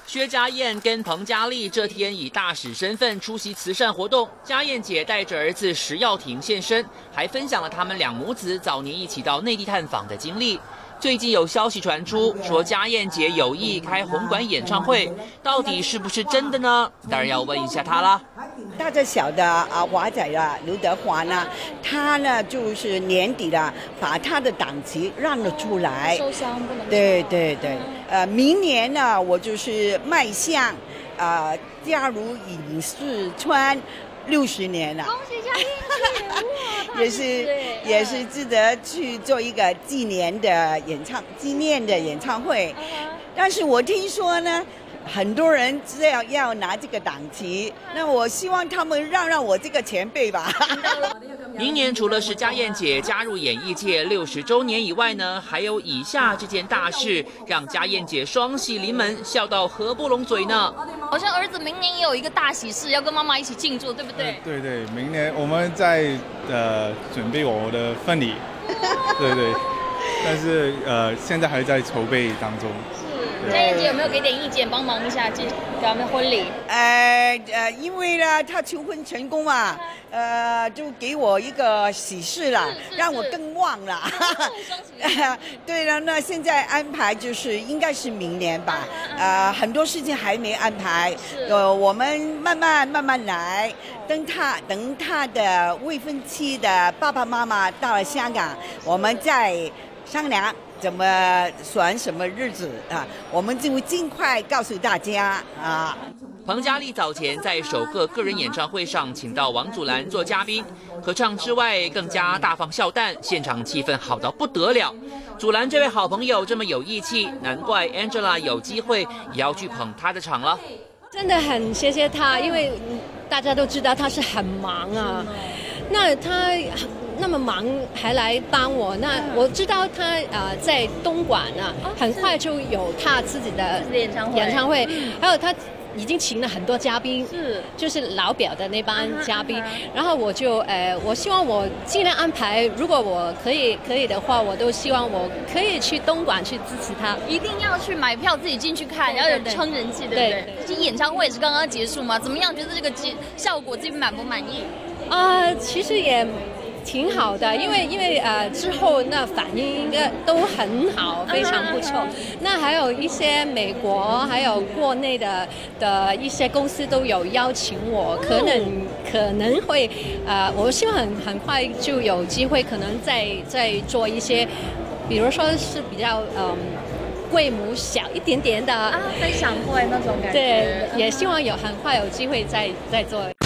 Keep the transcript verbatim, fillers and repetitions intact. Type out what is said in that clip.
薛家燕跟彭佳丽这天以大使身份出席慈善活动，家燕姐带着儿子石耀廷现身，还分享了他们两母子早年一起到内地探访的经历。最近有消息传出，说家燕姐有意开红馆演唱会，到底是不是真的呢？当然要问一下她啦。 大着小的啊华仔啊刘德华呢，他呢就是年底了，把他的档期让了出来， 受伤不能。 对对对，呃，明年呢，我就是迈向呃加入影视圈六十年了。 恭喜家燕姐， 也是也是值得去做一个纪念的演唱纪念的演唱会，但是我听说呢，很多人只要要拿这个档期，那我希望他们让让我这个前辈吧。 明年除了是家燕姐加入演艺界六十周年以外呢，还有以下这件大事，让家燕姐双喜临门，笑到合不拢嘴呢。 好像儿子明年也有一个大喜事，要跟妈妈一起庆祝，对不对？ 呃、对对，明年我们在呃准备我的婚礼，对对，但是呃现在还在筹备当中。 家燕姐有没有给点意见，帮忙一下给他们婚礼？ 呃呃，因为呢，他求婚成功嘛，呃，就给我一个喜事了，让我更旺了。对了，那现在安排就是应该是明年吧，呃，很多事情还没安排，呃，我们慢慢慢慢来，等他等他的未婚妻的爸爸妈妈到了香港，我们再商量怎么选什么日子啊？我们就尽快告诉大家啊。 彭佳丽早前在首个个人演唱会上，请到王祖蓝做嘉宾，合唱之外更加大放笑弹，现场气氛好到不得了。祖蓝这位好朋友这么有义气，难怪 Angela 有机会也要去捧他的场了。 真的很谢谢他，因为大家都知道他是很忙啊，那他那么忙还来帮我，那我知道他呃在东莞啊，很快就有他自己的演唱会， 演唱会，还有他已经请了很多嘉宾， 是就是老表的那帮嘉宾，然后我就呃，我希望我尽量安排，如果我可以可以的话，我都希望我可以去东莞去支持他， 一定要去买票自己进去看，要有撑人气，对不对？其实演唱会也是刚刚结束嘛，怎么样？觉得这个效果自己满不满意？ 啊、呃，其实也挺好的，因为因为呃之后那反应应该都很好，非常不错。那还有一些美国还有国内的的一些公司都有邀请我，可能可能会呃，我希望很很快就有机会，可能再再做一些，比如说是比较嗯。规模小一点点的啊，分享会那种感觉。 对，也希望有很快有机会再再做。